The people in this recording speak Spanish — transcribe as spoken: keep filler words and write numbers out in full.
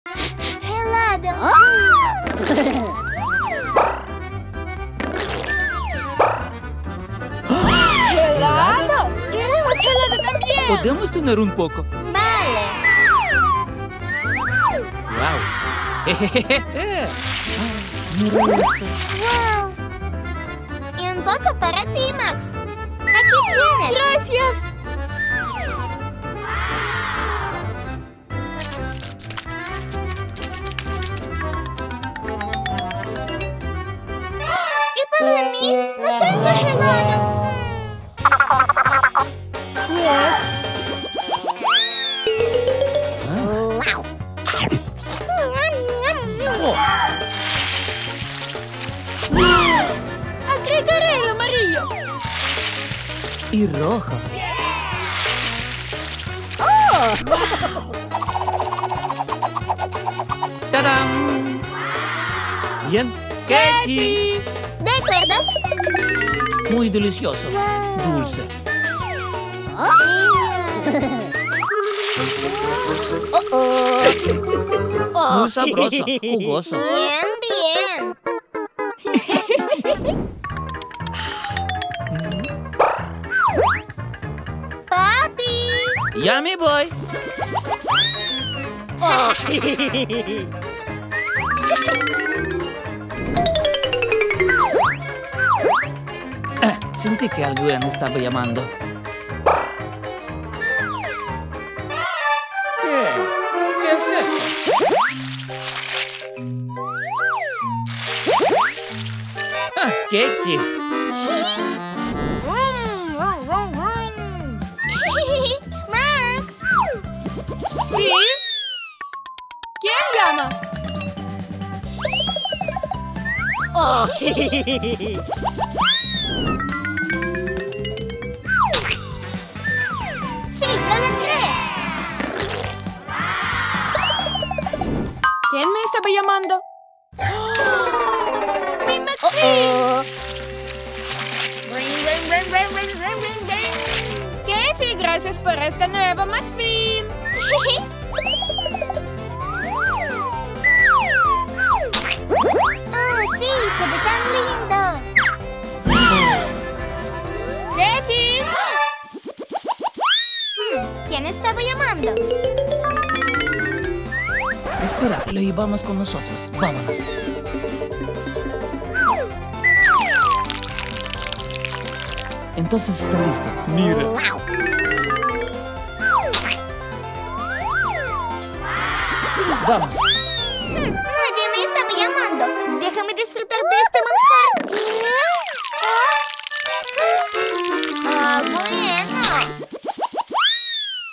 Helado. ¡Helado! ¡Queremos helado también! ¿Podemos tener un poco? Vale. ¡Wow! Jejeje. Mira esto. Wow. Y un poco para ti, Max. Aquí tienes. ¡Gracias! ¿Y para mí? No tengo helado. Wow. Agregaré el amarillo. Y rojo. ¡Tadam! Bien. ¡Ketty! De acuerdo. Muy delicioso. Wow. Dulce. Muy sabroso. Jugoso. Bien, bien. Papi. Ya me voy. Eh, sentí que alguien me estaba llamando. ¿Qué? ¿Qué es esto? Ah, Ketty. Max. ¿Sí? ¿Quién llama? Sí, lo logré. ¿Quién me estaba llamando? ¡Mi McQueen! Ketty, gracias por esta nueva McQueen. Oh, sí, se ve tan lindo. Ketty. Hmm, ¿quién estaba llamando? Espera, lo llevamos con nosotros. Vámonos. Entonces está listo. Mira. Wow. Vamos. Hmm, nadie me estaba llamando. Déjame disfrutar de esta